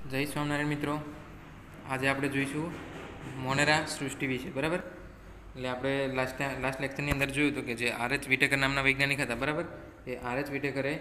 જય સ્વામિનારાયણ મિત્રો, આજે આપણે જોઈશું મોનેરા સૃષ્ટિ વિશે. બરાબર, એટલે આપણે લાસ્ટ લેક્ચરની અંદર જોયું હતું કે જે આર.એચ. વિટેકર નામના વૈજ્ઞાનિક હતા. બરાબર, એ આર.એચ. વિટેકરે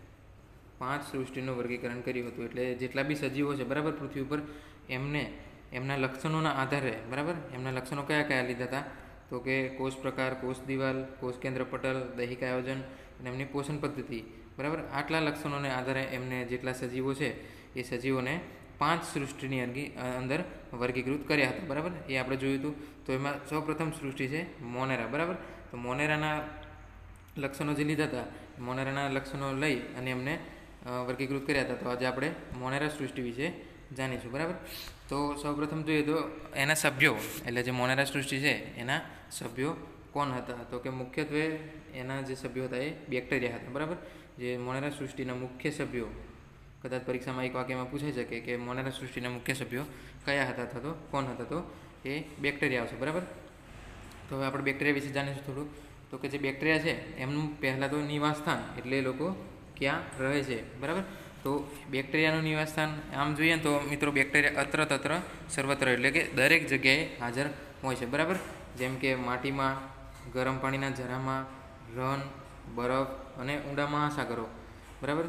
5 સૃષ્ટિનું વર્ગીકરણ કર્યું હતું. એટલે જેટલા બી સજીવો છે બરાબર પૃથ્વી ઉપર, એમને એમના લક્ષણોના આધારે બરાબર એમના લક્ષણો કયા કયા લીધા હતા, તો કે કોષ પ્રકાર, કોષ દિવાલ, કોષ કેન્દ્ર પટલ, દૈહિક આયોજન અને એમની પોષણ પદ્ધતિ. બરાબર, આટલા લક્ષણોને આધારે એમને જેટલા સજીવો છે એ સજીવોને 5 સૃષ્ટિની અંદર વર્ગીકૃત કર્યા હતા. બરાબર, એ આપણે જોયું હતું. તો એમાં સૌપ્રથમ સૃષ્ટિ છે મોનેરા. બરાબર, તો મોનેરાના લક્ષણો જે લીધા હતા, મોનેરાના લક્ષણો લઈ અને એમને વર્ગીકૃત કર્યા હતા. તો આજે આપણે મોનેરા સૃષ્ટિ વિશે જાણીશું. બરાબર, તો સૌપ્રથમ જોઈએ તો એના સભ્યો, એટલે જે મોનેરા સૃષ્ટિ છે એના સભ્યો કોણ હતા, તો કે મુખ્યત્વે એના જે સભ્યો હતા એ બેક્ટેરિયા હતા. બરાબર, જે મોનેરા સૃષ્ટિના મુખ્ય સભ્યો, કદાચ પરીક્ષામાં એક વાક્યમાં પૂછાઈ શકે કે મોનેરા સૃષ્ટિના મુખ્ય સભ્યો કયા હતા અથવા તો કોણ હતા, તો એ બેક્ટેરિયા આવશે. બરાબર, તો હવે આપણે બેક્ટેરિયા વિશે જાણીશું થોડું. તો કે જે બેક્ટેરિયા છે એમનું પહેલાં તો નિવાસસ્થાન, એટલે એ લોકો ક્યાં રહે છે. બરાબર, તો બેક્ટેરિયાનું નિવાસસ્થાન આમ જોઈએ ને તો મિત્રો બેક્ટેરિયા અત્ર તત્ર સર્વત્ર, એટલે કે દરેક જગ્યાએ હાજર હોય છે. બરાબર, જેમ કે માટીમાં, ગરમ પાણીના ઝરામાં, રન, બરફ અને ઊંડા મહાસાગરો. બરાબર,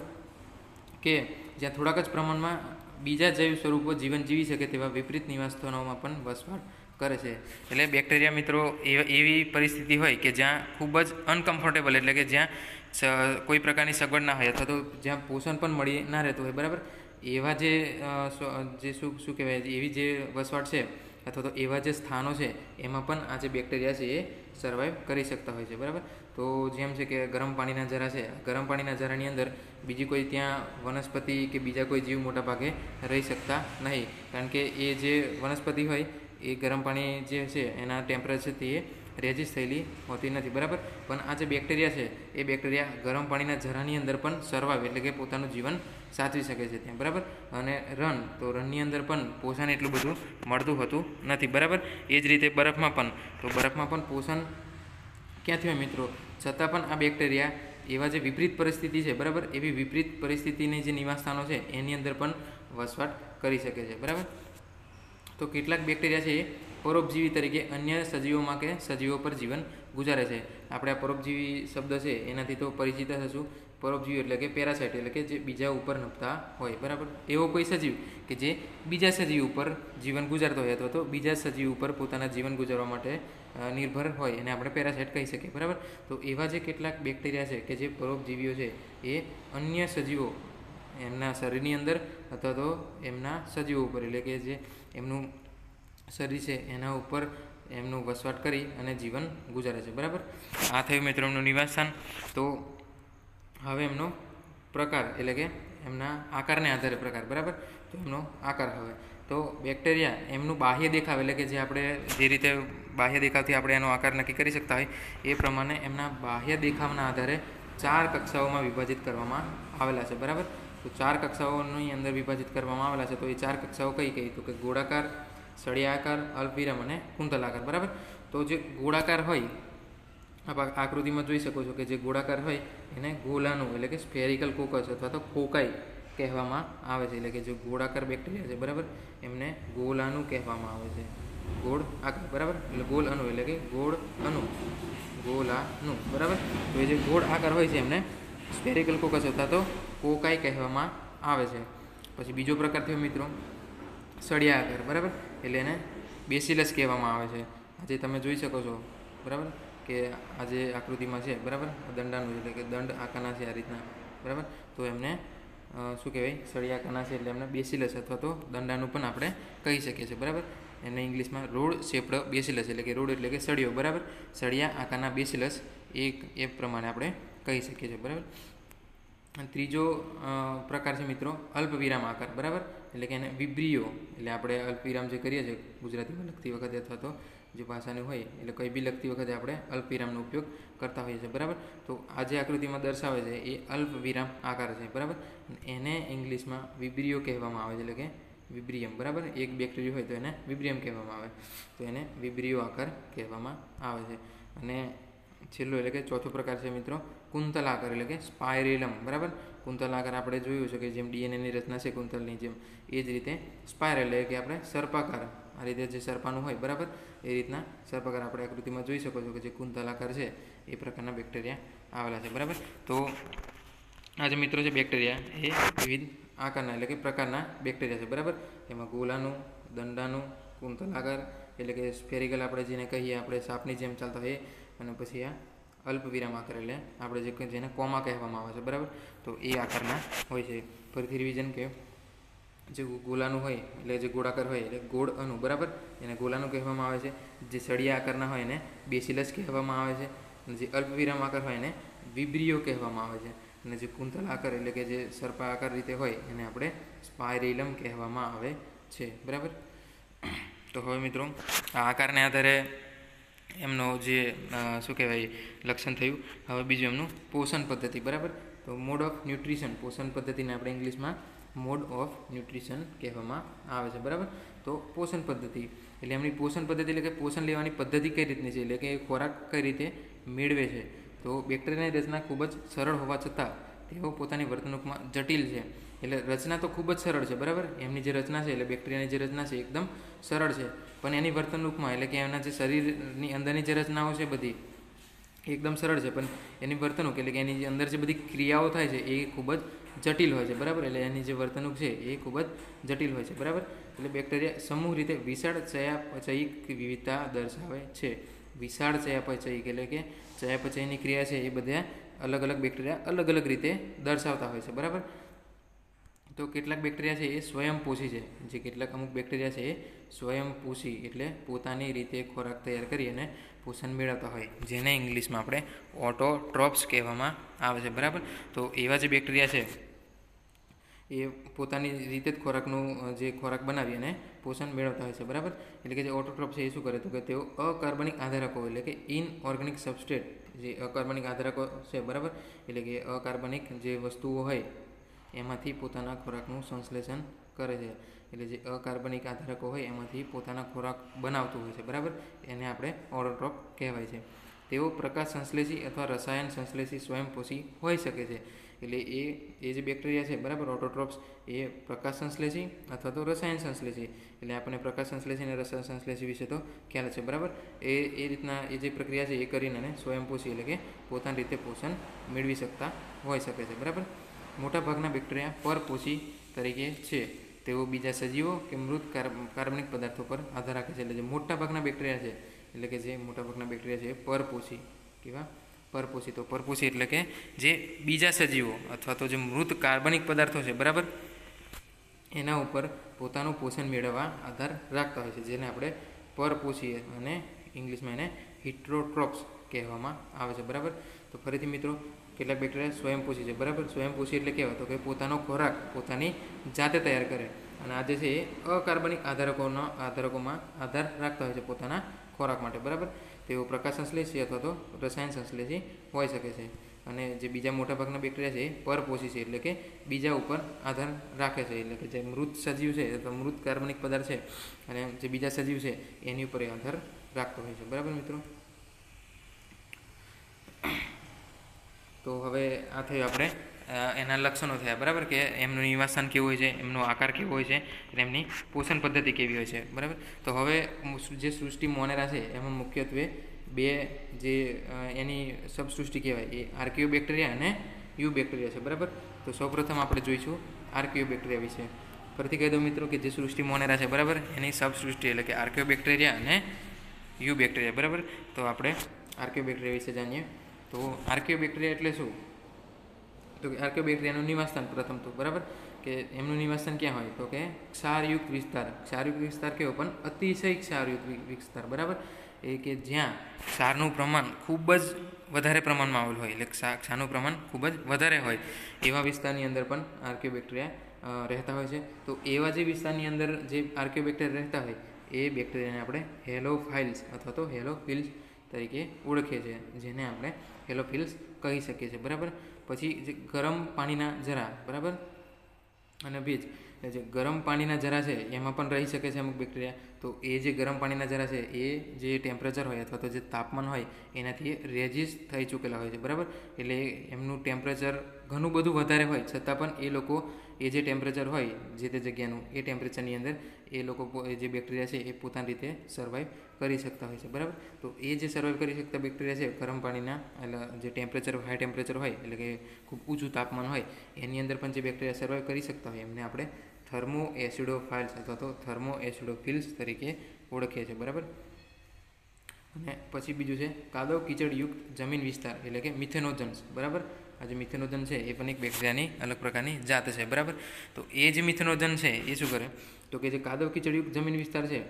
કે જ્યાં થોડાક જ પ્રમાણમાં બીજા જૈવ સ્વરૂપો જીવન જીવી શકે તેવા વિપરીત નિવાસસ્થાનોમાં પણ વસવાટ કરે છે. એટલે બેક્ટેરિયા મિત્રો એવી પરિસ્થિતિ હોય કે જ્યાં ખૂબ જ અનકમ્ફર્ટેબલ, એટલે કે જ્યાં કોઈ પ્રકારની સગવડ ના હોય અથવા તો જ્યાં પોષણ પણ મળી ના રહેતું હોય. બરાબર, એવા જે શું કહેવાય, એવી જે વસવાટ છે અથવા તો એવા જે સ્થાનો છે એમાં પણ આ જે બેક્ટેરિયા છે એ સર્વાઈવ કરી શકતા હોય છે. બરાબર, તો જેમ છે કે ગરમ પાણીના ઝરા છે, ગરમ પાણીના ઝરાની અંદર બીજી કોઈ ત્યાં વનસ્પતિ કે બીજા કોઈ જીવ મોટા ભાગે રહી શકતા નહીં, કારણ કે એ જે વનસ્પતિ હોય એ ગરમ પાણી જે છે એના ટેમ્પરેચરથી એ રેઝિસ્ટ થયેલી હોતી નથી. બરાબર, પણ આ જે બેક્ટેરિયા છે એ બેક્ટેરિયા ગરમ પાણીના ઝરાની અંદર પણ સર્વાઈવ, એટલે કે પોતાનું જીવન સાચવી શકે છે ત્યાં. બરાબર, અને તો રનની અંદર પણ પોષણ એટલું બધું મળતું હોતું નથી. બરાબર, એ જ રીતે બરફમાં પણ પોષણ ક્યાંથી હોય મિત્રો, છતાં પણ આ બેક્ટેરિયા એવા જે વિપરીત પરિસ્થિતિ છે બરાબર, એવી વિપરીત પરિસ્થિતિની જે નિવાસસ્થાનો છે એની અંદર પણ વસવાટ કરી શકે છે. બરાબર, તો કેટલાક બેક્ટેરિયા છે એ પરોપજીવી તરીકે અન્ય સજીવોમાં કે સજીવો પર જીવન ગુજારે છે. આપણે આ પરોપજીવી શબ્દ છે એનાથી તો પરિચિત હશું. પરોપજીવી એટલે કે પેરાસાઇટ, એટલે કે જે બીજા ઉપર નભતા હોય. બરાબર, એવો કોઈ સજીવ કે જે બીજા સજીવ ઉપર જીવન ગુજારતો હોય અથવા તો બીજા સજીવ ઉપર પોતાના જીવન ગુજારવા માટે નિર્ભર હોય એને આપણે પેરાસાઇટ કહી શકીએ. બરાબર, તો એવા જે કેટલાક બેક્ટેરિયા છે કે જે પરોપજીવીઓ છે એ અન્ય સજીવો એમના શરીરની અંદર અથવા તો એમના સજીવો ઉપર, એટલે કે જે એમનું શરીર છે એના ઉપર એમનું વસવાટ કરી અને જીવન ગુજારે છે. બરાબર, આ થયું મિત્રો એમનું નિવાસસ્થાન. તો હવે એમનો પ્રકાર, એટલે કે એમના આકારને આધારે પ્રકાર. બરાબર, તો એમનો આકાર હવે તો બેક્ટેરિયા એમનું બાહ્ય દેખાવ, એટલે કે જે આપણે જે રીતે બાહ્ય દેખાવથી આપણે એનો આકાર નક્કી કરી શકતા હોય એ પ્રમાણે એમના બાહ્ય દેખાવના આધારે 4 કક્ષાઓમાં વિભાજિત કરવામાં આવેલા છે. બરાબર, તો 4 કક્ષાઓની અંદર વિભાજિત કરવામાં આવેલા છે. તો એ 4 કક્ષાઓ કઈ તો કે ગોળાકાર, સળિયાકાર, અલ્પવિરામ અને કુંતલ આકાર. બરાબર, તો જે ગોળાકાર હોય, આપ આકૃતિમાં જોઈ શકો છો કે જે ગોળાકાર હોય એને ગોલાનું, એટલે કે સ્ફેરિકલ કોકસ અથવા તો કોકાઈ કહેવામાં આવે છે. એટલે કે જે ગોળાકાર બેક્ટેરિયા છે બરાબર એમને ગોલાનું કહેવામાં આવે છે. ગોળ આકાર. બરાબર, એટલે ગોલ અણુ, એટલે કે ગોળ અણુ, ગોલાનું. બરાબર, તો એ જે ગોળ આકાર હોય છે એમને સ્ફેરિકલ કોકસ અથવા તો કોકાઈ કહેવામાં આવે છે. પછી બીજો પ્રકાર થયો મિત્રો સળિયા આકાર. બરાબર, એટલે એને બેસિલસ કહેવામાં આવે છે. આજે તમે જોઈ શકો છો બરાબર કે આજે આકૃતિમાં છે બરાબર દંડાનું, એટલે કે દંડ આકારના છે આ રીતના. બરાબર, તો એમને શું કહેવાય, સળિયા આકારના છે એટલે એમને બેસિલસ અથવા તો દંડાનું પણ આપણે કહી શકીએ છીએ. બરાબર, એને ઇંગ્લિશમાં રોડ શેપ્ડ બેસિલસ, એટલે કે રોડ એટલે કે સળિયો. બરાબર, સળિયા આકારના બેસિલસ એ પ્રમાણે આપણે કહી શકીએ છીએ. બરાબર, ત્રીજો પ્રકાર છે મિત્રો અલ્પવિરામ આકાર. બરાબર, એટલે કે એને વિબ્રિયો, એટલે આપણે અલ્પવિરામ જે કરીએ છીએ ગુજરાતીમાં લખતી વખતે અથવા તો જે ભાષાની હોય એટલે કંઈ બી લખતી વખતે આપણે અલ્પવિરામનો ઉપયોગ કરતા હોઈએ છીએ. બરાબર, તો આ જે આકૃતિમાં દર્શાવે છે એ અલ્પવિરામ આકાર છે. બરાબર, એને ઇંગ્લિશમાં વિબ્રિયો કહેવામાં આવે છે, એટલે કે વિબ્રિયમ. બરાબર, એક બેક્ટેરિયા હોય તો એને વિબ્રિયમ કહેવામાં આવે, તો એને વિબ્રિયો આકાર કહેવામાં આવે છે. અને છેલ્લો એટલે કે ચોથો પ્રકાર છે મિત્રો કુંતલાકાર એટલે કે સ્પાયરેલમ, બરાબર. કુંતલાકાર આપણે જોયું છે કે જેમ ડીએનએની રચના છે કુંતલની જેમ, એ જ રીતે સ્પાયરલ એટલે કે આપણે સર્પાકાર, આ રીતે જે સર્પાનું હોય, બરાબર, એ રીતના સર્પાકાર આપણે આકૃતિમાં જોઈ શકો છો કે જે કુંતલાકાર છે એ પ્રકારના બેક્ટેરિયા આવેલા છે, બરાબર. તો આ જે મિત્રો છે બેક્ટેરિયા એ વિવિધ આકારના એટલે કે પ્રકારના બેક્ટેરિયા છે, બરાબર. એમાં ગોલાનું, દંડાનું, કુંતલાકાર એટલે કે સ્ફેરિકલ આપણે જેને કહીએ આપણે સાપની જેમ ચાલતા હોઈએ, અને પછી આ અલ્પ વિરામ આકાર એટલે આપણે જેને કોમા કહેવામાં આવે છે, બરાબર. તો એ આકારના હોય છે. ફરીથી રિવિઝન કે જે ગોલાનું હોય એટલે જે ગોળાકાર હોય એટલે ગોળ અણુ, બરાબર, એને ગોલાનું કહેવામાં આવે છે. જે સળિયા આકારના હોય એને બેસિલસ કહેવામાં આવે છે. અને જે અલ્પ વિરામ આકાર હોય એને વિબ્રિયો કહેવામાં આવે છે. અને જે કુંતલ આકાર એટલે કે જે સર્પા આકાર રીતે હોય એને આપણે સ્પાયરેલમ કહેવામાં આવે છે, બરાબર. તો હવે મિત્રો આ આકારને આધારે એમનો જે શું કહેવાય લક્ષણ થયું. હવે બીજું એમનું પોષણ પદ્ધતિ, બરાબર. તો મોડ ઓફ ન્યુટ્રિશન, પોષણ પદ્ધતિને આપણે ઇંગ્લિશમાં મોડ ઓફ ન્યુટ્રિશન કહેવામાં આવે છે, બરાબર. તો પોષણ પદ્ધતિ એટલે એમની પોષણ પદ્ધતિ એટલે કે પોષણ લેવાની પદ્ધતિ કઈ રીતની છે એટલે કે ખોરાક કઈ રીતે મેળવે છે. તો બેક્ટેરિયાની રચના ખૂબ જ સરળ હોવા છતાં તેઓ પોતાની વર્તણૂકમાં જટિલ છે. એટલે રચના તો ખૂબ જ સરળ છે, બરાબર. એમની જે રચના છે એટલે બેક્ટેરિયાની જે રચના છે એકદમ સરળ છે, પણ એની વર્તણૂકમાં એટલે કે એમના જે શરીરની અંદરની જે રચનાઓ છે બધી એકદમ સરળ છે, પણ એની વર્તણૂક એટલે કે એની જે અંદર જે બધી ક્રિયાઓ થાય છે એ ખૂબ જ જટિલ હોય છે, બરાબર. એટલે એની જે વર્તણૂક છે એ ખૂબ જ જટિલ હોય છે, બરાબર. એટલે બેક્ટેરિયા સમૂહ રીતે વિશાળ ચયાપચયિક વિવિધતા દર્શાવે છે. વિશાળ ચયાપચયિક એટલે કે ચયાપચયની ક્રિયા છે એ બધા અલગ અલગ બેક્ટેરિયા અલગ અલગ રીતે દર્શાવતા હોય છે, બરાબર. તો કેટલાક બેક્ટેરિયા છે એ સ્વયંપોષી છે. જે કેટલાક અમુક બેક્ટેરિયા છે એ સ્વયંપોષી એટલે પોતાની રીતે ખોરાક તૈયાર કરી અને પોષણ મેળવતા હોય, જેને ઇંગ્લિશમાં આપણે ઓટોટ્રોપ્સ કહેવામાં આવે છે, બરાબર. તો એવા જે બેક્ટેરિયા છે એ પોતાની રીતે જ ખોરાકનું જે ખોરાક બનાવી અને પોષણ મેળવતા હોય છે, બરાબર. એટલે કે જે ઓટોટ્રોપ છે એ શું કરે તો કે તેઓ અકાર્બનિક આધારકો એટલે કે ઇનઓર્ગેનિક સબસ્ટ્રેટ, જે અકાર્બનિક આધારકો છે, બરાબર, એટલે કે અકાર્બનિક જે વસ્તુઓ હોય એમાંથી પોતાના ખોરાકનું સંશ્લેષણ કરે છે. એટલે જે અકાર્બનિક આધારકો હોય એમાંથી પોતાના ખોરાક બનાવતું હોય છે, બરાબર. એને આપણે ઓટોટ્રોપ કહેવાય છે. તેઓ પ્રકાશ સંશ્લેષી અથવા રસાયણ સંશ્લેષી સ્વયંપોષી હોઈ શકે છે. એટલે એ જે બેક્ટેરિયા છે, બરાબર, ઓટોટ્રોપ્સ એ પ્રકાશ સંશ્લેષી અથવા તો રસાયણ સંશ્લેષી, એટલે આપણને પ્રકાશ સંશ્લેષી અને રસાયણ સંશ્લેષી વિશે તો ખ્યાલ છે, બરાબર. એ રીતના એ જે પ્રક્રિયા છે એ કરીને સ્વયંપોષી એટલે કે પોતાની રીતે પોષણ મેળવી શકતા હોઈ શકે છે, બરાબર. મોટાભાગના બેક્ટેરિયા પરપોષી તરીકે છે. તેઓ બીજા સજીવો કે મૃત કાર્બનિક પદાર્થો પર આધાર રાખે છે. એટલે જે મોટાભાગના બેક્ટેરિયા છે એટલે કે જે મોટાભાગના બેક્ટેરિયા છે એ પરપોષી, કેવા પરપોષી. તો પરપોષી એટલે કે જે બીજા સજીવો અથવા તો જે મૃત કાર્બનિક પદાર્થો છે, બરાબર, એના ઉપર પોતાનું પોષણ મેળવવા આધાર રાખતા હોય છે, જેને આપણે પરપોષી અને ઇંગ્લિશમાં એને હિટ્રોટ્રોપ્સ કહેવામાં આવે છે, બરાબર. તો ફરીથી મિત્રો કેટલાક બેક્ટેરિયા સ્વયંપોષી છે, બરાબર. સ્વયંપોષી એટલે કહેવાય તો કે પોતાનો ખોરાક પોતાની જાતે તૈયાર કરે, અને આ જે છે એ અકાર્બનિક આધારકોમાં આધાર રાખતા હોય છે પોતાના ખોરાક માટે, બરાબર. તેઓ પ્રકાશ સંશ્લેષી અથવા તો રસાયણ સંશ્લેષી હોઈ શકે છે. અને જે બીજા મોટાભાગના બેક્ટેરિયા છે એ પરપોષી છે એટલે કે બીજા ઉપર આધાર રાખે છે. એટલે કે જે મૃત સજીવ છે અથવા મૃત કાર્બનિક પદાર્થ છે અને જે બીજા સજીવ છે એની ઉપર આધાર રાખતો હોય છે, બરાબર મિત્રો. તો હવે આ થયું આપણે એના લક્ષણો થયા, બરાબર, કે એમનું નિવાસસ્થાન કેવું હોય છે, એમનો આકાર કેવો હોય છે અને એમની પોષણ પદ્ધતિ કેવી હોય છે, બરાબર. તો હવે જે સૃષ્ટિ મોનેરા છે એમાં મુખ્યત્વે બે જે એની સબસૃષ્ટિ કહેવાય એ આર્કિયો બેક્ટેરિયા અને યુ બેક્ટેરિયા છે, બરાબર. તો સૌપ્રથમ આપણે જોઈશું આર્કિયો બેક્ટેરિયા વિશે. ફરીથી કહી દઉં મિત્રો કે જે સૃષ્ટિ મોનેરા છે, બરાબર, એની સબસૃષ્ટિ એટલે કે આર્કિયો બેક્ટેરિયા અને યુ બેક્ટેરિયા, બરાબર. તો આપણે આર્કિયો બેક્ટેરિયા વિશે જાણીએ. તો આર્કિયો બેક્ટેરિયા એટલે શું? તો કે આર્કિયો બેક્ટેરિયાનું નિવાસસ્થાન પ્રથમ તો, બરાબર, કે એમનું નિવાસસ્થાન ક્યાં હોય તો કે ક્ષારયુક્ત વિસ્તાર. ક્ષારયુક્ત વિસ્તાર કેવો? પણ અતિશય ક્ષારયુક્ત વિસ્તાર, બરાબર. એ કે જ્યાં ક્ષારનું પ્રમાણ ખૂબ જ વધારે પ્રમાણમાં આવેલું હોય, એટલે ક્ષારનું પ્રમાણ ખૂબ જ વધારે હોય એવા વિસ્તારની અંદર પણ આર્કિયો બેક્ટેરિયા રહેતા હોય છે. તો એવા જે વિસ્તારની અંદર જે આર્કિયો બેક્ટેરિયા રહેતા હોય એ બેક્ટેરિયાને આપણે હેલોફાઇલ્સ અથવા તો હેલોફિલ્સ તરીકે ઓળખીએ છીએ, જેને આપણે હેલોફિલ્સ કહી શકીએ છીએ, બરાબર. પછી જે ગરમ પાણીના જરા, બરાબર, અને ભેજ જે ગરમ પાણીના જરા છે એમાં પણ રહી શકે છે અમુક બેક્ટેરિયા. તો એ જે ગરમ પાણીના જરા છે એ જે ટેમ્પરેચર હોય અથવા તો જે તાપમાન હોય એનાથી રેઝિસ્ટ થઈ ચૂકેલા હોય છે, બરાબર. એટલે એમનું ટેમ્પરેચર ઘણું બધું વધારે હોય છતાં પણ એ લોકો એ જે ટેમ્પરેચર હોય જે તે જગ્યાનું એ ટેમ્પરેચરની અંદર એ લોકો જે બેક્ટેરિયા છે એ પોતાની રીતે સર્વાઈવ કરી શકતા હોય છે, બરાબર. તો એ જે સર્વાઈવ કરી શકતા બેક્ટેરિયા છે ગરમ પાણીના, એટલે જે ટેમ્પરેચર હાઈ ટેમ્પરેચર હોય એટલે કે ખૂબ ઊંચું તાપમાન હોય એની અંદર પણ જે બેક્ટેરિયા સર્વાઈવ કરી શકતા હોય એમને આપણે થર્મો એસિડોફાઇલ્સ અથવા તો થર્મો એસિડોફિલ્સ તરીકે ઓળખીએ છીએ, બરાબર. અને પછી બીજું છે કાદવ કીચડયુક્ત જમીન વિસ્તાર એટલે કે મિથેનોજન્સ, બરાબર. આ જે મિથેનોજન છે એ પણ એક બેક્ટેરિયાની અલગ પ્રકારની જાત છે, બરાબર. તો એ જે મિથેનોજન છે એ શું કરે તો કે જે કાદવ કીચડયુક્ત જમીન વિસ્તાર છે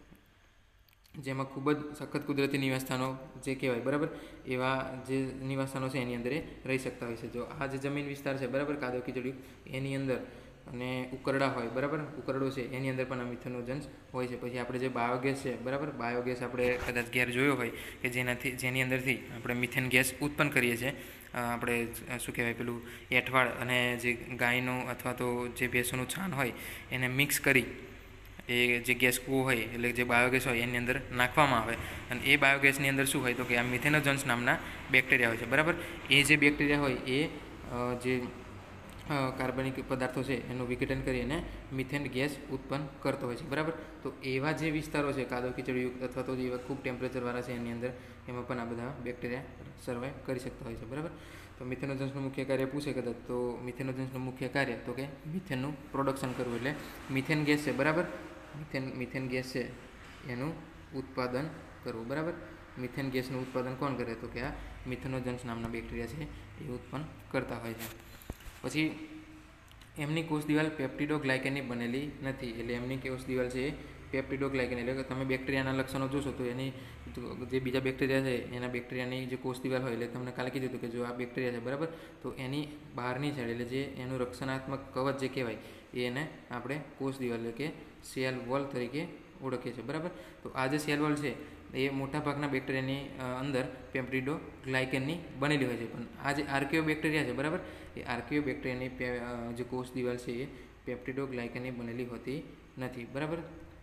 જેમાં ખૂબ જ સખત કુદરતી નિવાસસ્થાનો જે કહેવાય, બરાબર, એવા જે નિવાસસ્થાનો છે એની અંદર એ રહી શકતા હોય છે. જો આ જે જમીન વિસ્તાર છે, બરાબર, કાદવ કીચડયુક્ત એની અંદર અને ઉકરડા હોય, બરાબર, ઉકરડો છે એની અંદર પણ આ મિથેનોજન્સ હોય છે. પછી આપણે જે બાયોગેસ છે, બરાબર, બાયોગેસ આપણે કદાચ ઘેર જોયો હોય કે જેની અંદરથી આપણે મિથેન ગેસ ઉત્પન્ન કરીએ છીએ. આપણે શું કહેવાય પેલું એઠવાડ અને જે ગાયનું અથવા તો જે ભેંસોનું છાણ હોય એને મિક્સ કરી એ જે ગેસ કૂવો હોય એટલે જે બાયોગેસ હોય એની અંદર નાખવામાં આવે અને એ બાયોગેસની અંદર શું હોય તો કે આ મિથેનોજન્સ નામના બેક્ટેરિયા હોય છે, બરાબર. એ જે બેક્ટેરિયા હોય એ જે કાર્બનિક પદાર્થો છે એનું વિઘટન કરી અને મિથેન ગેસ ઉત્પન્ન કરતો હોય છે, બરાબર. તો એવા જે વિસ્તારો છે કાદવ કીચડયુક્ત અથવા તો જેવા ખૂબ ટેમ્પરેચરવાળા છે એની અંદર એમાં પણ આ બધા બેક્ટેરિયા સર્વાઈવ કરી શકતા હોય છે, બરાબર. તો મિથેનોજન્સનું મુખ્ય કાર્ય પૂછે કદાચ તો મિથેનોજન્સનું મુખ્ય કાર્ય તો કે મિથેનનું પ્રોડક્શન કરવું એટલે મિથેન ગેસ છે, બરાબર, મિથેન ગેસ છે એનું ઉત્પાદન કરવું, બરાબર. મિથેન ગેસનું ઉત્પાદન કોણ કરે તો કે આ મિથેનોજન્સ નામના બેક્ટેરિયા છે એ ઉત્પન્ન કરતા હોય છે. પછી એમની કોષ દિવાલ પેપ્ટિડોગ્લાયકેનની બનેલી નથી, એટલે એમની કોષ દિવાલ છે એ પેપ્ટિડોગ્લાયકેન એટલે કે તમે બેક્ટેરિયાના લક્ષણો જોશો તો એની જે બીજા બેક્ટેરિયા છે એના બેક્ટેરિયાની જે કોષ દિવાલ હોય એટલે તમને કાલે કીધું હતું કે જો આ બેક્ટેરિયા છે, બરાબર, તો એની બહારની સાઈડ એટલે જે એનું રક્ષણાત્મક કવચ જે કહેવાય એને આપણે કોષ દિવાલ એટલે કે સેલ વોલ તરીકે ઓળખીએ છીએ, બરાબર. તો આ જે સેલ વોલ છે એ મોટાભાગના બેક્ટેરિયાની અંદર પેપ્ટિડોગ્લાયકેનની બનેલી હોય છે. પણ આ જે આર્કિયો બેક્ટેરિયા છે, બરાબર, એ આર્કિયો બેક્ટેરિયાની જે કોષ દિવાલ છે એ પેપ્ટિડોગ્લાયકેનની બનેલી હોતી નથી, બરાબર.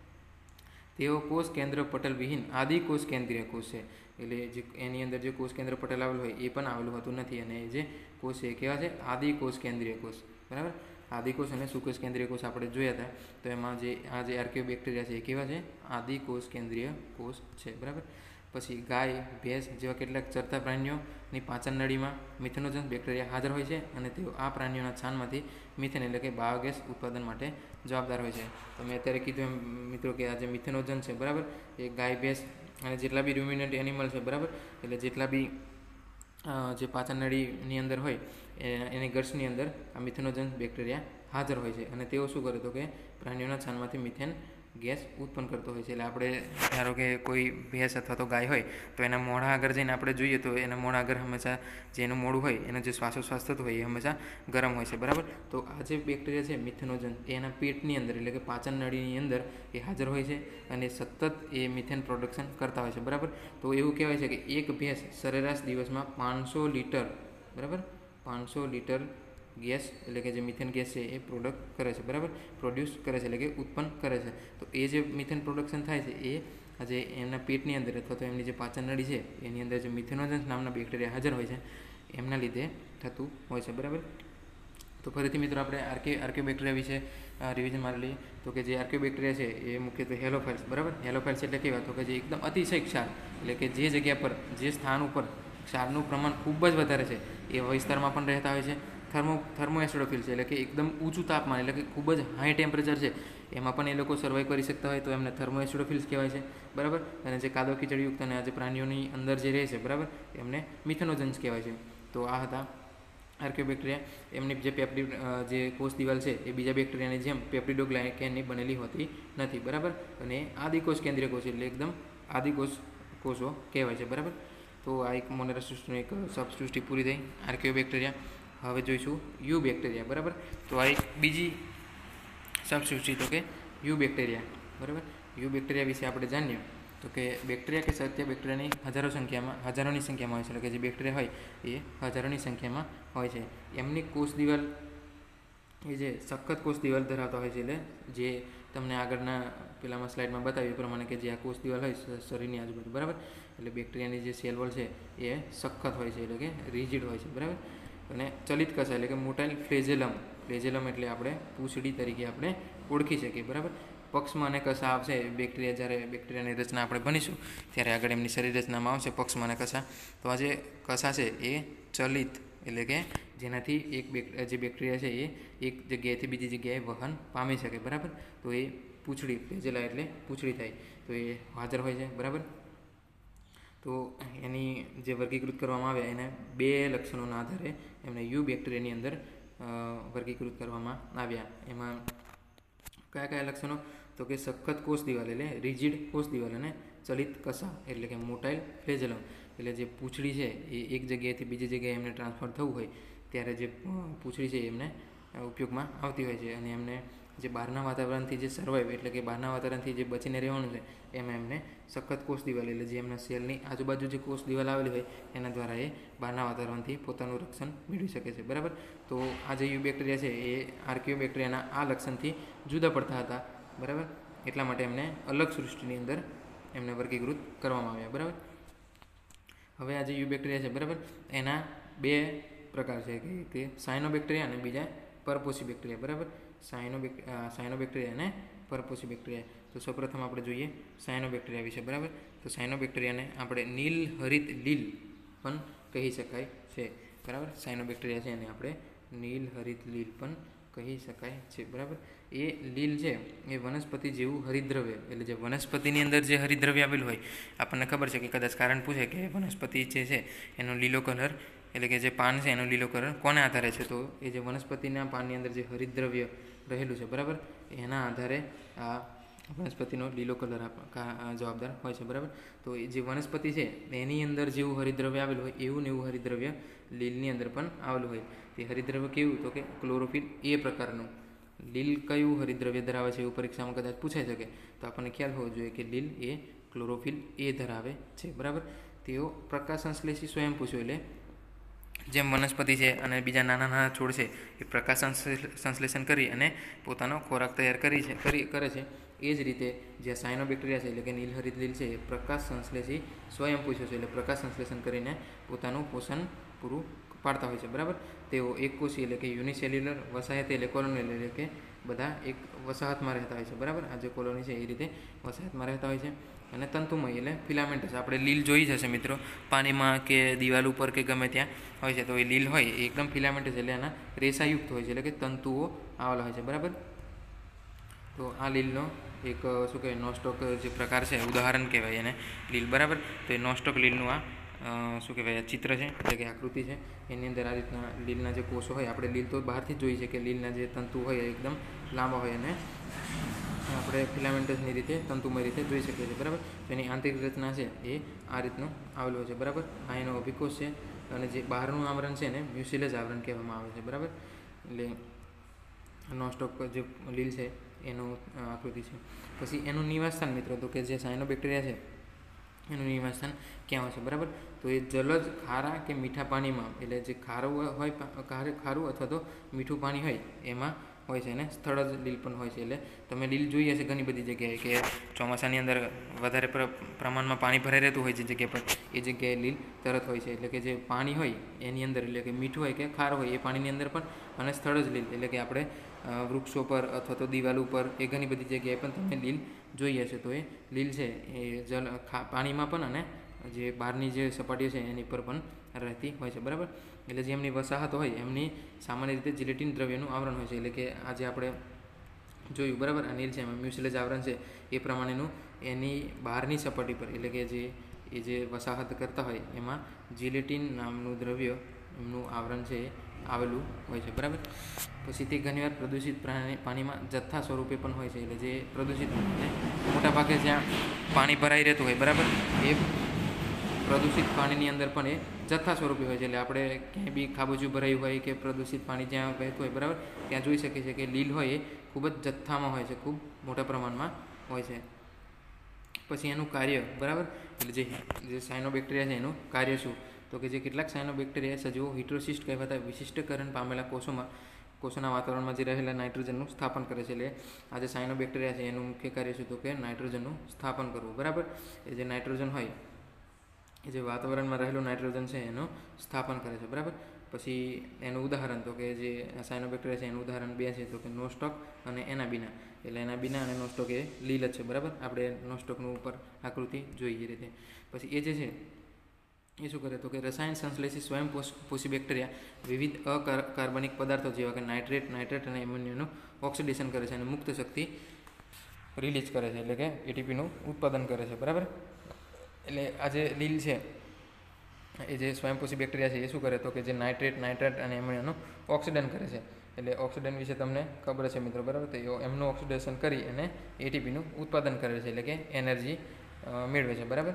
તેઓ કોષ કેન્દ્ર પટલ વિહીન આદિ કોષ કેન્દ્રીય કોષ છે, એટલે જે એની અંદર જે કોષ કેન્દ્ર પટલ આવેલું હોય એ પણ આવેલું હોતું નથી અને જે કોષ છે એ કેવા છે આદિ કોષ કેન્દ્રીય કોષ, બરાબર. આદિકોષ અને સુકોષ કેન્દ્રીય કોષ આપણે જોયા હતા. તો એમાં જે આ જે આર્કિયો બેક્ટેરિયા છે એ કેવા છે આદિકોષ કેન્દ્રીય કોષ છે, બરાબર. પછી ગાય, ભેંસ જેવા કેટલાક ચરતા પ્રાણીઓની પાચન નળીમાં મિથેનોજન્સ બેક્ટેરિયા હાજર હોય છે અને તેઓ આ પ્રાણીઓના છાણમાંથી મિથેન એટલે કે બાયોગેસ ઉત્પાદન માટે જવાબદાર હોય છે. તો મેં અત્યારે કીધું એમ મિત્રો કે આ જે મિથેનોજન છે, બરાબર, એ ગાય, ભેંસ અને જેટલા બી રૂમિનન્ટ એનિમલ છે, બરાબર, એટલે જેટલા બી જે પાચન નળીની અંદર હોય એની ગટ્સની અંદર આ મિથેનોજન્સ બેક્ટેરિયા હાજર હોય છે અને તેઓ શું કરે તો કે પ્રાણીઓના છાણમાંથી મિથેન ગેસ ઉત્પન્ન કરતો હોય છે. એટલે આપણે ધારો કે કોઈ ભેંસ અથવા તો ગાય હોય તો એના મોઢા આગળ જઈને આપણે જોઈએ તો એના મોઢા આગળ હંમેશા જે એનું મોઢું હોય એનું જે શ્વાસોશ્વાસ થતું હોય એ હંમેશા ગરમ હોય છે, બરાબર. તો આ જે બેક્ટેરિયા છે મિથેનોજન એ એના પેટની અંદર એટલે કે પાચન નળીની અંદર એ હાજર હોય છે અને સતત એ મિથેન પ્રોડક્શન કરતા હોય છે, બરાબર. તો એવું કહેવાય છે કે એક ભેંસ સરેરાશ દિવસમાં 500 લીટર, બરાબર, 500 લીટર ગેસ એટલે કે જે મિથેન ગેસ છે એ પ્રોડક્ટ કરે છે, બરાબર, પ્રોડ્યુસ કરે છે એટલે કે ઉત્પન્ન કરે છે. તો એ જે મિથેન પ્રોડક્શન થાય છે એ આજે એમના પેટની અંદર અથવા તો એમની જે પાચન નળી છે એની અંદર જે મિથેનોજન્સ નામના બેક્ટેરિયા હાજર હોય છે એમના લીધે થતું હોય છે, બરાબર. તો ફરીથી મિત્રો આપણે આર્કિયો બેક્ટેરિયા વિશે રિવિઝન મારી લઈએ તો કે જે આર્કિયો બેક્ટેરિયા છે એ મુખ્યત્વે હેલોફાઇલ્સ, બરાબર. હેલોફાઇલ્સ એટલે કેવા તો કે જે એકદમ અતિશય ક્ષાર એટલે કે જે જગ્યા પર જે સ્થાન ઉપર ક્ષારનું પ્રમાણ ખૂબ જ વધારે છે એવા વિસ્તારમાં પણ રહેતા હોય છે. થર્મો એસિડોફિલ છે એટલે કે એકદમ ઊંચું તાપમાન એટલે કે ખૂબ જ હાઈ ટેમ્પરેચર છે એમાં પણ એ લોકો સર્વાઈવ કરી શકતા હોય તો એમને થર્મો એસિડોફિલ્સ કહેવાય છે, બરાબર. અને જે કાદવ કીચડયુક્ત અને જે પ્રાણીઓની અંદર જે રહે છે, બરાબર, એમને મિથેનોજન્સ કહેવાય છે. તો આ હતા આર્કિયો બેક્ટેરિયા. એમની જે જે કોષ દિવાલ છે એ બીજા બેક્ટેરિયાની જેમ પેપ્ટિડોગ્લાયકેનની બનેલી હોતી નથી, બરાબર. અને આદિકોષ કેન્દ્રીય કોષ એટલે એકદમ આદિકોષ કોષો કહેવાય છે, બરાબર. તો આ એક મોનેરા સૃષ્ટિની એક સબસૃષ્ટિ પૂરી થઈ આર્કિયો બેક્ટેરિયા. હવે જોઈશું યુ બેક્ટેરિયા, બરાબર. તો આ એક બીજી સબસૃષ્ટિ તો કે યુ બેક્ટેરિયા, બરાબર. યુ બેક્ટેરિયા વિશે આપણે જાણીએ તો કે બેક્ટેરિયા કે સત્ય બેક્ટેરિયાની હજારોની સંખ્યામાં હોય છે એટલે કે જે બેક્ટેરિયા હોય એ હજારોની સંખ્યામાં હોય છે. એમની કોષ દિવાલ એ જે સખત કોષ દિવાલ ધરાવતા હોય છે, એટલે જે તમને આગળના પેલામાં સ્લાઇડમાં બતાવ્યું એ પ્રમાણે કે જે આ કોષ દિવાલ હોય શરીરની આજુબાજુ, બરાબર, એટલે બેક્ટેરિયાની જે સેલ વોલ છે એ સખત હોય છે, એટલે કે રિજિડ હોય છે, બરાબર. અને ચલિત કસા એટલે કે મોટાઇલ ફ્લેજેલમ, ફ્લેજેલમ એટલે આપણે પૂંછડી તરીકે આપણે ઓળખી શકીએ, બરાબર. પક્ષમાં અને કસા આવશે બેક્ટેરિયા, જ્યારે બેક્ટેરિયાની રચના આપણે ભણીશું ત્યારે આગળ એમની શરીર રચનામાં આવશે પક્ષમાં અને કસા. તો આ જે કસા છે એ ચલિત એટલે કે જેનાથી જે બેક્ટેરિયા છે એ એક જગ્યાએથી બીજી જગ્યાએ વહન પામી શકે, બરાબર. તો એ પૂંછડી, ફ્લેજેલા એટલે પૂંછડી થાય, તો એ હાજર હોય છે, બરાબર. તો એની જે વર્ગીકૃત કરવામાં આવે એને 2 લક્ષણોના આધારે એમને યુ બેક્ટેરિયાની અંદર વર્ગીકૃત કરવામાં આવ્યા. એમાં કયા કયા લક્ષણો? તો કે સખત કોષ દિવાલ એટલે રિજિડ કોષ દિવાલ, અને ચલિત કસા એટલે કે મોટાઇલ ફ્લેજેલમ એટલે જે પૂંછડી છે એ એક જગ્યાએથી બીજી જગ્યાએ એમને ટ્રાન્સફર થવું હોય ત્યારે જે પૂંછડી છે એમને ઉપયોગમાં આવતી હોય છે. અને એમને જે બહારના વાતાવરણથી જે સર્વાઈવ એટલે કે બહારના વાતાવરણથી જે બચીને રહેવાનું છે એમાં એમને સખત કોષ દિવાલ એટલે જે એમના સેલની આજુબાજુ જે કોષ દિવાલ આવેલી હોય એના દ્વારા એ બહારના વાતાવરણથી પોતાનું રક્ષણ મેળવી શકે છે, બરાબર. તો આ જે યુ બેક્ટેરિયા છે એ આર્કિયો બેક્ટેરિયાના આ લક્ષણથી જુદા પડતા હતા, બરાબર. એટલા માટે એમને અલગ સૃષ્ટિની અંદર એમને વર્ગીકૃત કરવામાં આવ્યા, બરાબર. હવે આ જે યુ બેક્ટેરિયા છે, બરાબર, એના 2 પ્રકાર છે કે સાયનો બેક્ટેરિયા અને બીજા પરપોષી બેક્ટેરિયા, બરાબર. સાયનો બેક્ટેરિયા અને પરપોષી બેક્ટેરિયા. તો સૌપ્રથમ આપણે જોઈએ સાયનો બેક્ટેરિયા વિશે, બરાબર. તો સાયનો બેક્ટેરિયાને આપણે નીલ હરિત લીલ પણ કહી શકાય છે, બરાબર. સાયનો બેક્ટેરિયા છે એને આપણે નીલ હરિત લીલ પણ કહી શકાય છે, બરાબર. એ લીલ છે એ વનસ્પતિ જેવું હરિદ્રવ્ય એટલે જે વનસ્પતિની અંદર જે હરિદ્રવ્ય આવેલું હોય, આપણને ખબર છે કે કદાચ કારણ પૂછે કે વનસ્પતિ જે છે એનો લીલો કલર એટલે કે જે પાન છે એનો લીલો કલર કોને આધારે છે, તો એ જે વનસ્પતિના પાનની અંદર જે હરિદ્રવ્ય રહેલું છે, બરાબર, એના આધારે આ વનસ્પતિનો લીલો કલર જવાબદાર હોય છે, બરાબર. તો એ જે વનસ્પતિ છે એની અંદર જેવું હરિદ્રવ્ય આવેલું હોય એવું ને એવું હરિદ્રવ્ય લીલની અંદર પણ આવેલું હોય. તે હરિદ્રવ્ય કેવું? તો કે ક્લોરોફિલ એ પ્રકારનું. લીલ કયું હરિદ્રવ્ય ધરાવે છે એવું પરીક્ષામાં કદાચ પૂછાઈ શકે, તો આપણને ખ્યાલ હોવો જોઈએ કે લીલ એ ક્લોરોફિલ એ ધરાવે છે, બરાબર. તેઓ પ્રકાશ સંશ્લેષી સ્વયંપોષી એટલે જેમ વનસ્પતિ છે અને બીજા નાના નાના છોડ છે એ પ્રકાશ સંશ્લેષણ કરી અને પોતાનો ખોરાક તૈયાર કરે છે, એ જ રીતે જે સાયનો બેક્ટેરિયા છે એટલે કે નીલહરિત લીલ છે એ પ્રકાશ સંશ્લેષી સ્વયંપોષી છે એટલે પ્રકાશ સંશ્લેષણ કરીને પોતાનું પોષણ પૂરું પાડતા હોય છે, બરાબર. તેઓ એકકોષી એટલે કે યુનિસેલ્યુલર, વસાહતી એટલે કોલોનિયલ એટલે કે બધા એક વસાહતમાં રહેતા હોય છે, બરાબર. આ જે કોલોની છે એ રીતે વસાહતમાં રહેતા હોય છે. અને તંતુમય એટલે ફિલામેન્ટસ. આપણે લીલ જોઈ જશે મિત્રો પાણીમાં કે દિવાલ ઉપર કે ગમે ત્યાં હોય છે, તો એ લીલ હોય એ એકદમ ફિલામેન્ટસ એટલે એના રેસાયુક્ત હોય છે એટલે કે તંતુઓ આવેલા હોય છે, બરાબર. તો આ લીલનો એક શું કહેવાય નોસ્ટોક જે પ્રકાર છે ઉદાહરણ કહેવાય એને લીલ, બરાબર. તો એ નોસ્ટોક લીલનું આ શું કહેવાય ચિત્ર છે એટલે કે આકૃતિ છે. એની અંદર આ રીતના લીલના જે કોષો હોય, આપણે લીલ તો બહારથી જ જોઈએ છે કે લીલના જે તંતુ હોય એકદમ લાંબા હોય અને આપણે ફિલામેન્ટસની રીતે તંતુમય રીતે જોઈ શકીએ છીએ, બરાબર. એની આંતરિક રચના છે એ આ રીતનું આવેલું હોય છે, બરાબર. આ એનો અભિકોષ છે અને જે બહારનું આવરણ છે એને મ્યુસિલસ આવરણ કહેવામાં આવે છે, બરાબર. એટલે નોસ્ટોક જે લીલ છે એનું આકૃતિ છે. પછી એનું નિવાસસ્થાન મિત્રો, તો કે જે સાયનો બેક્ટેરિયા છે એનું નિવાસસ્થાન ક્યાં હોય છે, બરાબર. તો એ જલજ, ખારા કે મીઠા પાણીમાં એટલે જે ખારું હોય ખારું અથવા તો મીઠું પાણી હોય એમાં હોય છે અને સ્થળ જ લીલ પણ હોય છે. એટલે તમે લીલ જોઈ હશે ઘણી બધી જગ્યાએ કે ચોમાસાની અંદર વધારે પ્રમાણમાં પાણી ભરાઈ રહેતું હોય જે જગ્યા પર, એ જગ્યાએ લીલ તરત હોય છે. એટલે કે જે પાણી હોય એની અંદર એટલે કે મીઠું હોય કે ખાર હોય એ પાણીની અંદર પણ, અને સ્થળ જ લીલ એટલે કે આપણે વૃક્ષો પર અથવા તો દિવાલ ઉપર એ ઘણી બધી જગ્યાએ પણ તમે લીલ જોઈ હશે. તો એ લીલ છે એ પાણીમાં પણ અને જે બહારની જે સપાટીઓ છે એની પર પણ રહેતી હોય છે, બરાબર. એટલે જે એમની વસાહત હોય એમની સામાન્ય રીતે જિલેટિન દ્રવ્યનું આવરણ હોય છે. એટલે કે આજે આપણે જોયું, બરાબર, આ નીલ છે એમાં મ્યુસિલસ આવરણ છે એ પ્રમાણેનું એની બહારની સપાટી પર એટલે કે જે વસાહત કરતા હોય એમાં જિલેટિન નામનું દ્રવ્ય એમનું આવરણ છે એ આવેલું હોય છે, બરાબર. પછી તે ઘણીવાર પ્રદૂષિત પાણીમાં જથ્થા સ્વરૂપે પણ હોય છે. એટલે જે પ્રદૂષિત મોટાભાગે જ્યાં પાણી ભરાઈ રહેતું હોય, બરાબર, એ પ્રદૂષિત પાણીની અંદર પણ એ જથ્થા સ્વરૂપે હોય છે. એટલે આપણે ક્યાંય બી ખાબોચિયું ભરાયું હોય કે પ્રદૂષિત પાણી જ્યાં વહેતું હોય, બરાબર, ત્યાં જોઈ શકીએ છીએ કે લીલ હોય એ ખૂબ જ જથ્થામાં હોય છે, ખૂબ મોટા પ્રમાણમાં હોય છે. પછી એનું કાર્ય, બરાબર, એટલે જે સાયનો બેક્ટેરિયા છે એનું કાર્ય શું? તો કે જે કેટલાક સાયનો બેક્ટેરિયા સજીવો હિટ્રોસિસ્ટ કહેવાતા વિશિષ્ટકરણ પામેલા કોષોમાં કોષોના વાતાવરણમાં જે રહેલા નાઇટ્રોજનનું સ્થાપન કરે છે. એટલે આ જે સાયનોબેક્ટેરિયા છે એનું મુખ્ય કાર્ય છે તો કે નાઇટ્રોજનનું સ્થાપન કરવું. બરાબર, એ જે નાઇટ્રોજન હોય એ જે વાતાવરણમાં રહેલું નાઇટ્રોજન છે એનું સ્થાપન કરે છે. બરાબર, પછી એનું ઉદાહરણ તો કે જે સાયનોબેક્ટેરિયા છે એનું ઉદાહરણ બે છે તો કે નોસ્ટોક અને એનાબીના. એટલે એનાબીના અને નોસ્ટોક એ લીલ જ છે. બરાબર, આપણે નોસ્ટોકનું ઉપર આકૃતિ જોઈ એ રીતે. પછી એ જે છે એ શું કરે તો કે રસાયણ સંશ્લેષી સ્વયંપોષી બેક્ટેરિયા વિવિધ અકાર્બનિક પદાર્થો જેવા કે નાઇટ્રેટ અને એમોનિયાનું ઓક્સિડેશન કરે છે અને મુક્ત શક્તિ રિલીઝ કરે છે. એટલે કે એટીપીનું ઉત્પાદન કરે છે. બરાબર, એટલે આ જે લીલ છે એ જે સ્વયંપોષી બેક્ટેરિયા છે એ શું કરે તો કે જે નાઇટ્રેટ અને એમોનિયાનું ઓક્સિડન કરે છે. એટલે ઓક્સિડન વિશે તમને ખબર છે મિત્રો. બરાબર, તો એમનું ઓક્સિડેશન કરી અને એટીપીનું ઉત્પાદન કરે છે. એટલે કે એનર્જી મેળવે છે. બરાબર,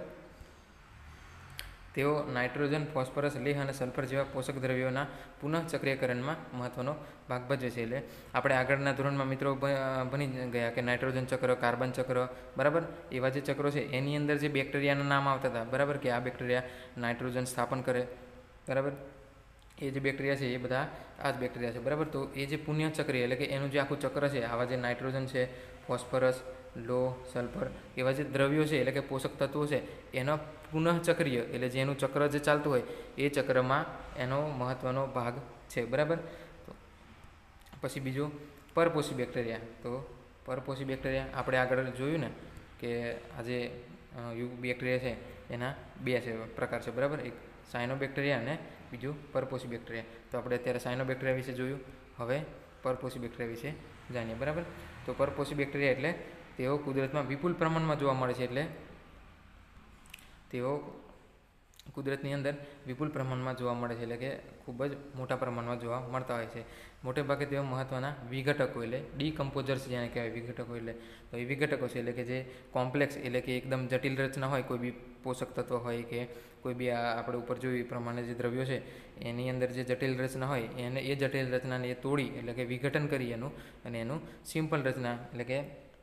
તેઓ નાઇટ્રોજન, ફોસ્ફરસ, લેહ અને સલ્ફર જેવા પોષક દ્રવ્યોના પુનઃચક્રીયકરણમાં મહત્વનો ભાગ ભજવે છે. એટલે આપણે આગળના ધોરણમાં મિત્રો ભણી ગયા કે નાઇટ્રોજન ચક્ર, કાર્બન ચક્ર, બરાબર, એવા જે ચક્રો છે એની અંદર જે બેક્ટેરિયાના નામ આવતા હતા. બરાબર, કે આ બેક્ટેરિયા નાઇટ્રોજન સ્થાપન કરે. બરાબર, એ જે બેક્ટેરિયા છે એ બધા આ જ બેક્ટેરિયા છે. બરાબર, તો એ જે પુણ્યચક્રીય એટલે કે એનું જે આખું ચક્ર છે, આવા જે નાઇટ્રોજન છે, ફોસ્ફરસ, લોહ, સલ્ફર એવા જે દ્રવ્યો છે એટલે કે પોષક તત્વો છે એનો પુનઃચક્રીય એટલે જે એનું ચક્ર જે ચાલતું હોય એ ચક્રમાં એનો મહત્ત્વનો ભાગ છે. બરાબર, તો પછી બીજું પરપોષી બેક્ટેરિયા. તો પરપોષી બેક્ટેરિયા આપણે આગળ જોયું ને કે આ જે બેક્ટેરિયા છે એના બે છે પ્રકાર છે. બરાબર, એક સાયનોબેક્ટેરિયા અને બીજું પરપોષી બેક્ટેરિયા. તો આપણે અત્યારે સાયનોબેક્ટેરિયા વિશે જોયું, હવે પરપોષી બેક્ટેરિયા વિશે જાણીએ. બરાબર, તો પરપોષી બેક્ટેરિયા એટલે તેઓ કુદરતમાં વિપુલ પ્રમાણમાં જોવા મળે છે. એટલે તેઓ કુદરતની અંદર વિપુલ પ્રમાણમાં જોવા મળે છે. એટલે કે ખૂબ જ મોટા પ્રમાણમાં જોવા મળતા હોય છે. મોટે ભાગે તેઓ મહત્ત્વના વિઘટકો એટલે ડીકમ્પોઝર્સ જેને કહેવાય વિઘટકો. એટલે તો એ વિઘટકો છે એટલે કે જે કોમ્પ્લેક્સ એટલે કે એકદમ જટિલ રચના હોય, કોઈ બી પોષક તત્વ હોય કે કોઈ બી આપણે ઉપર જોયું એ પ્રમાણે જે દ્રવ્યો છે એની અંદર જે જટિલ રચના હોય એને એ જટિલ રચનાને એ તોડી એટલે કે વિઘટન કરી એનું અને એનું સિમ્પલ રચના એટલે કે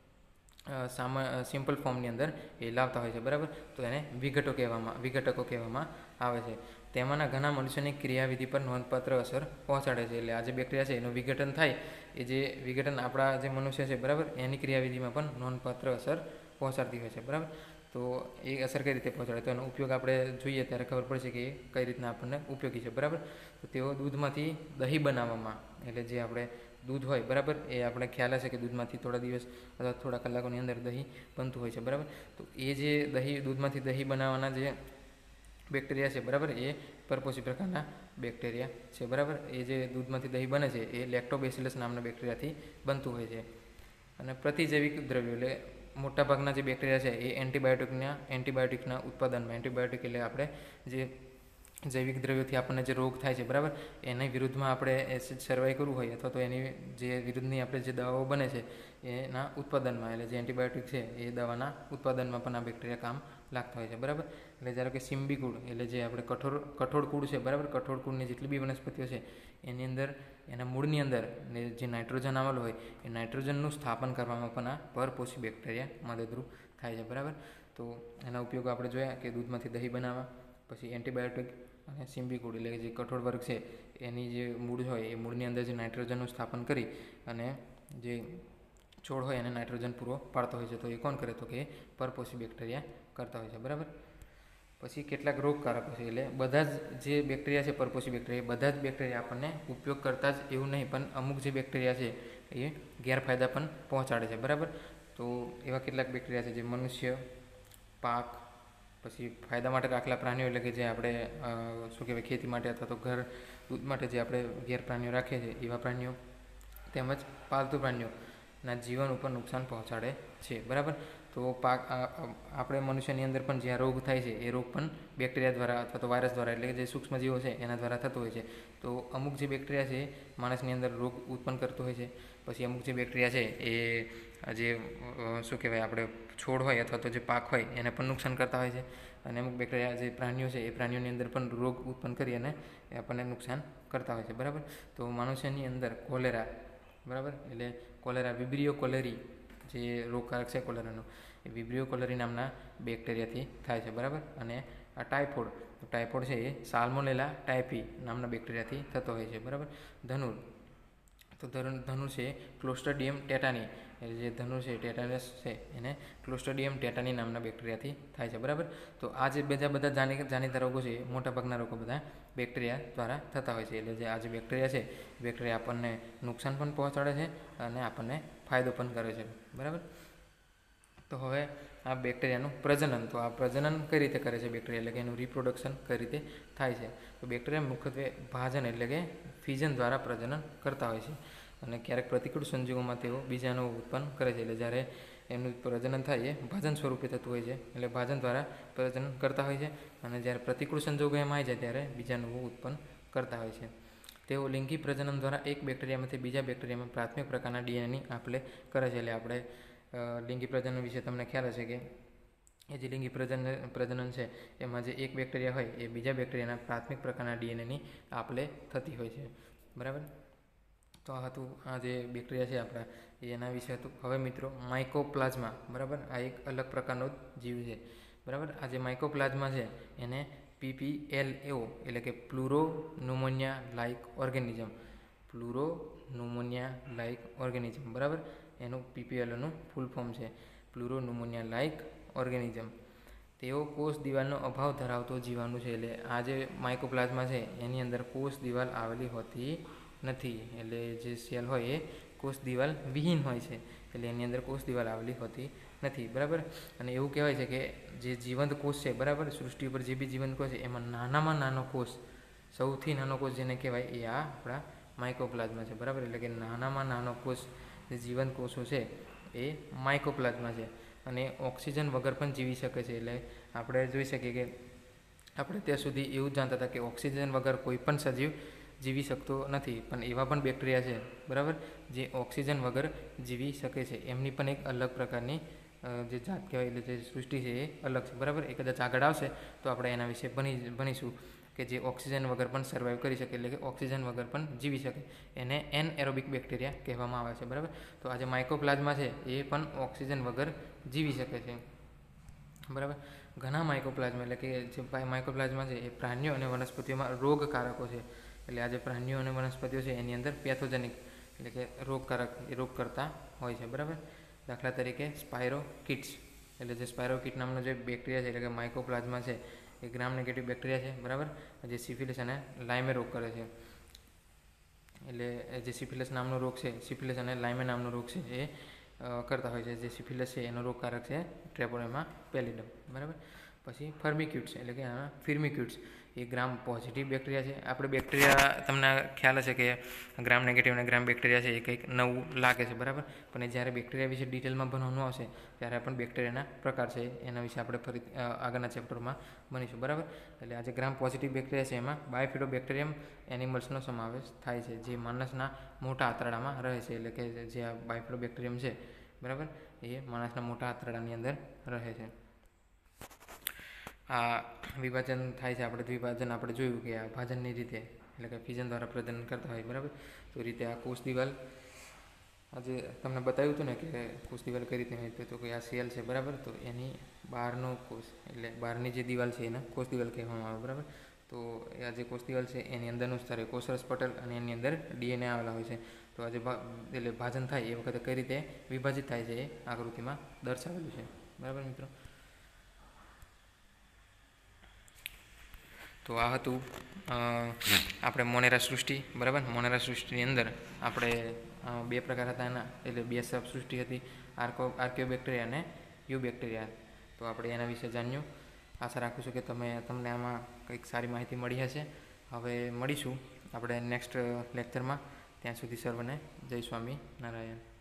સિમ્પલ ફોર્મની અંદર એ લાવતા હોય છે. બરાબર, તો એને વિઘટકો કહેવામાં આવે છે. તેમાંના ઘણા મનુષ્યની ક્રિયાવિધિ પર નોંધપાત્ર અસર પહોંચાડે છે. એટલે આ જે બેક્ટેરિયા છે એનું વિઘટન થાય એ જે વિઘટન આપણા જે મનુષ્ય છે બરાબર એની ક્રિયાવિધિમાં પણ નોંધપાત્ર અસર પહોંચાડતી હોય છે. બરાબર, તો એ અસર કઈ રીતે પહોંચાડે તો એનો ઉપયોગ આપણે જોઈએ ત્યારે ખબર પડશે કે એ કઈ રીતના આપણને ઉપયોગી છે. બરાબર, તો તેઓ દૂધમાંથી દહીં બનાવવામાં એટલે જે આપણે દૂધ હોય બરાબર એ આપણે ખ્યાલ હશે કે દૂધમાંથી થોડા દિવસ અથવા થોડા કલાકોની અંદર દહીં બનતું હોય છે. બરાબર, તો એ જે દૂધમાંથી દહીં બનાવવાના જે બેક્ટેરિયા છે બરાબર એ પરપોષી પ્રકારના બેક્ટેરિયા છે. બરાબર, એ જે દૂધમાંથી દહીં બને છે એ લેક્ટોબેસિલસ નામના બેક્ટેરિયાથી બનતું હોય છે. અને પ્રતિજૈવિક દ્રવ્યો એટલે મોટાભાગના જે બેક્ટેરિયા છે એ એન્ટીબાયોટિકના ઉત્પાદનમાં એન્ટીબાયોટિક એટલે આપણે જે જૈવિક દ્રવ્યોથી આપણને જે રોગ થાય છે બરાબર એની વિરુદ્ધમાં આપણે સર્વાઈ કરવું હોય અથવા તો એની જે વિરુદ્ધની આપણે જે દવાઓ બને છે એના ઉત્પાદનમાં એટલે જે એન્ટીબાયોટિક છે એ દવાના ઉત્પાદનમાં પણ આ બેક્ટેરિયા કામ લાગતા હોય છે. બરાબર, એટલે ધારો કે સિમ્બીકૂળ એટલે જે આપણે કઠોળ છે બરાબર, કઠોળ કૂળની જેટલી બી વનસ્પતિઓ છે એની અંદર એના મૂળની અંદર જે નાઇટ્રોજન આવેલું હોય એ નાઇટ્રોજનનું સ્થાપન કરવામાં પણ આ પરપોષી બેક્ટેરિયા મદદરૂપ થાય છે. બરાબર, તો એના ઉપયોગ આપણે જોયા કે દૂધમાંથી દહીં બનાવવા, પછી એન્ટીબાયોટિક અને સિમ્બીકૂળ એટલે જે કઠોળ વર્ગ છે એની જે મૂળ હોય એ મૂળની અંદર જે નાઇટ્રોજનનું સ્થાપન કરી અને જે છોડ હોય એને નાઇટ્રોજન પૂરો પાડતો હોય છે. તો એ કોણ કરે તો કે પરપોષી બેક્ટેરિયા કરતા હોય છે. બરાબર, પછી કેટલાક રોગકારકો છે એટલે બધા જ જે બેક્ટેરિયા છે પરપોષી બેક્ટેરિયા બધા જ બેક્ટેરિયા આપણને ઉપયોગ કરતા જ એવું નહીં, પણ અમુક જે બેક્ટેરિયા છે એ ગેરફાયદા પણ પહોંચાડે છે. બરાબર, તો એવા કેટલાક બેક્ટેરિયા છે જે મનુષ્ય, પાક, પછી ફાયદા માટે રાખેલા પ્રાણીઓ એટલે કે જે આપણે શું કહેવાય ખેતી માટે અથવા તો ઘર દૂધ માટે જે આપણે ઘેર પ્રાણીઓ રાખીએ છીએ એવા પ્રાણીઓ તેમજ પાલતુ પ્રાણીઓના જીવન ઉપર નુકસાન પહોંચાડે છે. બરાબર, તો આપણે મનુષ્યની અંદર પણ જ્યાં રોગ થાય છે એ રોગ પણ બેક્ટેરિયા દ્વારા અથવા તો વાયરસ દ્વારા એટલે કે જે સૂક્ષ્મજીવો છે એના દ્વારા થતો હોય છે. તો અમુક જે બેક્ટેરિયા છે માણસની અંદર રોગ ઉત્પન્ન કરતો હોય છે. પછી અમુક જે બેક્ટેરિયા છે એ જે શું કહેવાય આપણે છોડ હોય અથવા તો જે પાક હોય એને પણ નુકસાન કરતા હોય છે. અને અમુક બેક્ટેરિયા જે પ્રાણીઓ છે એ પ્રાણીઓની અંદર પણ રોગ ઉત્પન્ન કરી અને એ આપણને નુકસાન કરતા હોય છે. બરાબર, તો મનુષ્યની અંદર કોલેરા બરાબર એટલે કોલેરા વિબ્રિયો કોલેરી જે રોગકારક છે કોલેરાનો એ વિબ્રિયો કોલેરી નામના બેક્ટેરિયાથી થાય છે. બરાબર, અને આ ટાઇફોઇડ છે એ સાલ્મોનેલા ટાઇફી નામના બેક્ટેરિયાથી થતો હોય છે. બરાબર, તો ધનુ છે ક્લોસ્ટ્રીડિયમ ટેટાની, એટલે જે ધનુ છે ટેટાનસ છે એને ક્લોસ્ટ્રીડિયમ ટેટાની નામના બેક્ટેરિયાથી થાય છે, બરાબર. તો આ જે બધા જાણીતા રોગો છે એ મોટાભાગના રોગો બધા બેક્ટેરિયા દ્વારા થતા હોય છે. એટલે જે આ જે બેક્ટેરિયા છે બેક્ટેરિયા આપણને નુકસાન પણ પહોંચાડે છે અને આપણને ફાયદો પણ કરે છે, બરાબર. તો હવે આ બેક્ટેરિયાનું પ્રજનન, તો આ પ્રજનન કઈ રીતે કરે છે બેક્ટેરિયા, એટલે કે એનું રિપ્રોડક્શન કઈ રીતે થાય છે. તો બેક્ટેરિયા મુખ્યત્વે ભાજન એટલે કે ફ્યુઝન દ્વારા પ્રજનન કરતા હોય છે અને ક્યારેક પ્રતિકૂળ સંજોગોમાં તેઓ બીજાણુઓ ઉત્પન્ન કરે છે. એટલે જ્યારે એમનું પ્રજનન થાય એ ભાજન સ્વરૂપે થતું હોય છે, એટલે ભાજન દ્વારા પ્રજનન કરતા હોય છે અને જ્યારે પ્રતિકૂળ સંજોગો એમાં આવી જાય ત્યારે બીજાણુઓ ઉત્પન્ન કરતા હોય છે. તેઓ લિંગી પ્રજનન દ્વારા એક બેક્ટેરિયામાંથી બીજા બેક્ટેરિયામાં પ્રાથમિક પ્રકારના ડીએનએની આપલે કરે છે. એટલે આપણે લિંગી પ્રજનન વિશે તમને ખ્યાલ હશે કે એ જે લિંગી પ્રજનન છે એમાં જે એક બેક્ટેરિયા હોય એ બીજા બેક્ટેરિયાના પ્રાથમિક પ્રકારના ડીએનએની આપલે થતી હોય છે, બરાબર. તો આ હતું આ જે બેક્ટેરિયા છે આપણા એના વિશે હતું. હવે મિત્રો માઇકોપ્લાઝ્મા, બરાબર, આ એક અલગ પ્રકારનો જીવ છે, બરાબર. આ જે માઇકોપ્લાઝ્મા છે એને PPLO એટલે કે pleuropneumonia like organism, pleuropneumonia like organism, બરાબર. એનું PPLOનું ફૂલ ફોર્મ છે પ્લુરોન્યુમોનિયા લાઇક ઓર્ગેનિઝમ. તેઓ કોષ દિવાલનો અભાવ ધરાવતો જીવાણુ છે. એટલે આ જે માઇકોપ્લાઝ્મા છે એની અંદર કોષ દિવાલ આવેલી હોતી નથી, એટલે જે સેલ હોય એ કોષ દિવાલ વિહીન હોય છે, એટલે એની અંદર કોષ દિવાલ આવેલી હોતી નથી, બરાબર. અને એવું કહેવાય છે કે જે જીવંત કોષ છે, બરાબર, સૃષ્ટિ ઉપર જે બી જીવંત કોષ છે એમાં નાનામાં નાનો કોષ, સૌથી નાનો કોષ જેને કહેવાય એ આ આપણા માઇકોપ્લાઝ્મા છે, બરાબર. એટલે કે નાનામાં નાનો કોષ જે જીવંત કોષો છે એ માઇકોપ્લાઝ્મા છે અને ઓક્સિજન વગર પણ જીવી શકે છે. એટલે આપણે જોઈ શકીએ કે આપણે ત્યાં સુધી એવું જ જાણતા હતા કે ઓક્સિજન વગર કોઈ પણ સજીવ જીવી શકતો નથી, પણ એવા પણ બેક્ટેરિયા છે, બરાબર, જે ઓક્સિજન વગર જીવી શકે છે. એમની પણ એક અલગ પ્રકારની જે જાત કહેવાય, એટલે જે સૃષ્ટિ છે એ અલગ છે, બરાબર. એ કદાચ આગળ આવશે તો આપણે એના વિશે ભણીશું કે જે ઓક્સિજન વગર પણ સર્વાઈવ કરી શકે, એટલે કે ઓક્સિજન વગર પણ જીવી શકે, એને એનએરોબિક બેક્ટેરિયા કહેવામાં આવે છે, બરાબર. તો આ જે માઇકોપ્લાઝ્મા છે એ પણ ઓક્સિજન વગર જીવી શકે છે, બરાબર. ઘણા માઇકોપ્લાઝ્મા એટલે કે જે માઇકોપ્લાઝ્મા છે એ પ્રાણીઓ અને વનસ્પતિઓમાં રોગકારકો છે. એટલે આ જે પ્રાણીઓ અને વનસ્પતિઓ છે એની અંદર પેથોજેનિક એટલે કે રોગ કરતા હોય છે, બરાબર. દાખલા તરીકે સ્પાયરોકિટ્સ, એટલે જે સ્પાયરોકિટ નામનો જે બેક્ટેરિયા છે એટલે કે માઇકોપ્લાઝ્મા છે એ ગ્રામ નેગેટિવ બેક્ટેરિયા છે, બરાબર. જે સિફિલિસ અને લાઇમે રોગ કરે છે, એટલે જે સિફિલિસ નામનો રોગ છે, સિફિલિસ અને લાઇમે નામનો રોગ છે એ કરતા હોય છે. જે સિફિલિસ છે એનો રોગકારક છે ટ્રેપોનેમા પેલિડમ, બરાબર. પછી ફર્મિક્યુટ્સ એટલે કે ફિર્મિક્યુટ્સ એ ગ્રામ પોઝિટિવ બેક્ટેરિયા છે. આપણે બેક્ટેરિયા તમને ખ્યાલ હશે કે ગ્રામ નેગેટિવ અને ગ્રામ બેક્ટેરિયા છે એ કંઈક નવું લાગે છે, બરાબર. પણ જ્યારે બેક્ટેરિયા વિશે ડિટેલમાં ભણવાનું આવશે ત્યારે પણ બેક્ટેરિયાના પ્રકાર છે એના વિશે આપણે ફરી આગળના ચેપ્ટરમાં ભણીશું, બરાબર. એટલે આજે ગ્રામ પોઝિટિવ બેક્ટેરિયા છે એમાં બાયોફિડોબેક્ટેરિયમ એનિમલ્સનો સમાવેશ થાય છે, જે માણસના મોટા આંતરડામાં રહે છે. એટલે કે જે આ બાયોફિડોબેક્ટેરિયમ છે, બરાબર, એ માણસના મોટા આંતરડાની અંદર રહે છે. આ વિભાજન થાય છે, આપણે દ્વિભાજન આપણે જોયું કે આ ભાજનની રીતે એટલે કે ફ્યુઝન દ્વારા પ્રજનન કરતા હોય, બરાબર. તો રીતે આ કોષ દિવાલ આજે તમને બતાવ્યું હતું ને કે કોષ દિવાલ કઈ રીતે હોય, તો કે આ સેલ છે, બરાબર. તો એની બહારનો કોષ એટલે બહારની જે દિવાલ છે એને કોષ દિવાલ કહેવામાં આવે, બરાબર. તો આ જે કોષ દિવાલ છે એની અંદરનું સ્તર એ કોષરસ પટલ અને એની અંદર ડીએનએ આવેલા હોય છે. તો આજે એટલે ભાજન થાય એ વખતે કઈ રીતે વિભાજિત થાય છે એ આકૃતિમાં દર્શાવેલું છે, બરાબર મિત્રો. તો આ હતું આપણે મોનેરા સૃષ્ટિ, બરાબર. મોનેરા સૃષ્ટિની અંદર આપણે બે પ્રકાર હતા એના, એટલે બે સૃષ્ટિ હતી, આર્કિયોબેક્ટેરિયા અને યુબેક્ટેરિયા. તો આપણે એના વિશે જાણ્યું. આશા રાખું છું કે તમને આમાં કંઈક સારી માહિતી મળી હશે. હવે મળીશું આપણે નેક્સ્ટ લેક્ચરમાં. ત્યાં સુધી સર્વને જય સ્વામિનારાયણ.